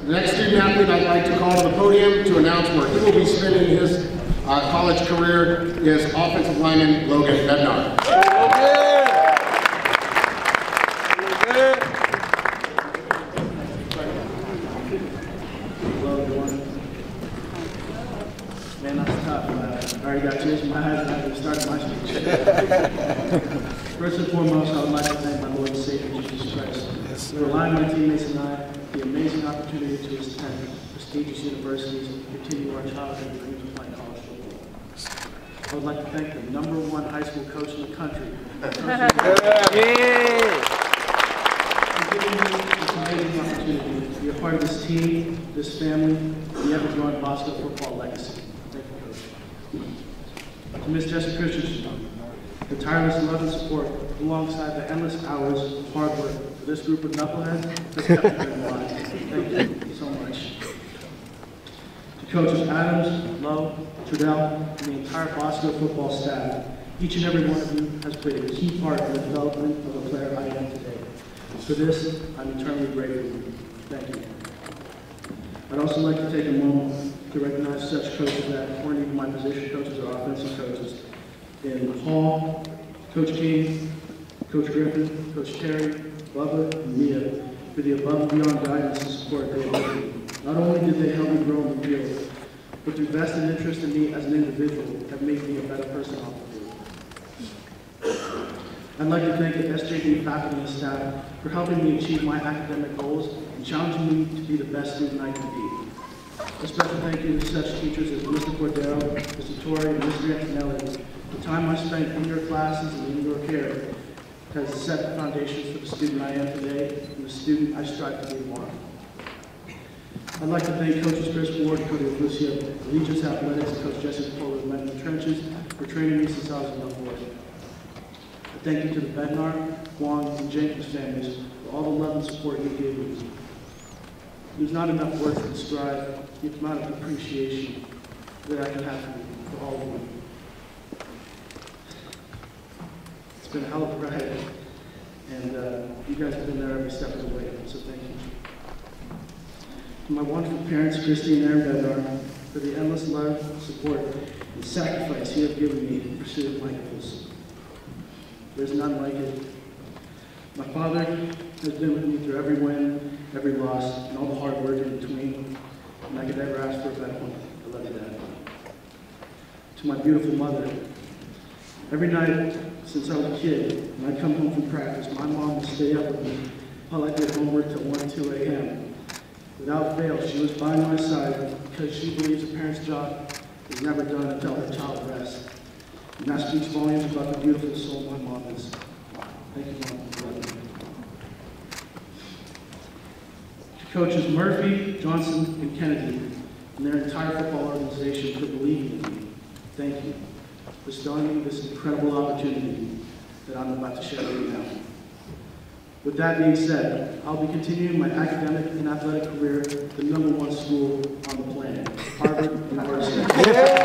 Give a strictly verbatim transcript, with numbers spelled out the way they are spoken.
The next student athlete I'd like to call to the podium to announce where he will be spending his uh, college career is offensive lineman Logan Bednar. Hello everyone. Man, that's tough. Uh, I already got tears in my eyes after the start of my speech. First and foremost, I would like to thank my Lord and Savior Jesus Christ for allowing my teammates and I the amazing opportunity to attend prestigious universities and continue our childhood dreams of playing college football. I would like to thank the number one high school coach in the country for giving me this amazing opportunity to be a part of this team, this family, and the ever-growing Bosco football legacy. Thank you, Coach. To Miz Jessica Christensen, the tireless love and support alongside the endless hours of hard work for this group of knuckleheads has kept me in line. Thank you so much. To Coaches Adams, Lowe, Trudell, and the entire Bosco football staff, each and every one of you has played a key part in the development of the player I am today. For this, I'm eternally grateful. Thank you. I'd also like to take a moment to recognize such coaches that weren't even my position coaches or offensive coaches. In Hall, Coach King, Coach Griffin, Coach Terry, Bubba, and Mia for the above and beyond guidance and support they have given me. Not only did they help me grow in the field, but their vested interest in me as an individual have made me a better person off the field. I'd like to thank the S J D faculty and staff for helping me achieve my academic goals and challenging me to be the best student I can be. A special thank you to such teachers as Mister Cordero, Mister Torrey, and Mister Antonelli. The time I spent in your classes and in your care has set the foundations for the student I am today and the student I strive to be tomorrow. I'd like to thank Coaches Chris Ward, Cody Lucia, Regents Athletics, and Coach Jesse Polo of Men in the Trenches for training me since I was a young boy. A thank you to the Bednar, Wong, and Jenkins families for all the love and support you gave me. There's not enough words to describe the amount of appreciation that I can have for all of you. It's been a hell of a ride, and uh, you guys have been there every step of the way, so thank you. To my wonderful parents, Christy and Aaron Bednar, for the endless love, support, and sacrifice you have given me in pursuit of my goals. There's none like it. My father has been with me through every win, every loss, and all the hard work in between, and I could never ask for a better one. I love you, Dad. To my beautiful mother, every night since I was a kid, when I'd come home from practice, my mom would stay up with me while I did homework till one, two a m Without fail, she was by my side because she believes a parent's job is never done until her child rests. And that speaks volumes about the beautiful soul my mom is. Thank you, Mom. For loving me. To Coaches Murphy, Johnson, and Kennedy, and their entire football organization for believing in me, thank you for bestowing me this incredible opportunity that I'm about to share with you now. With that being said, I'll be continuing my academic and athletic career at the number one school on the planet, Harvard University.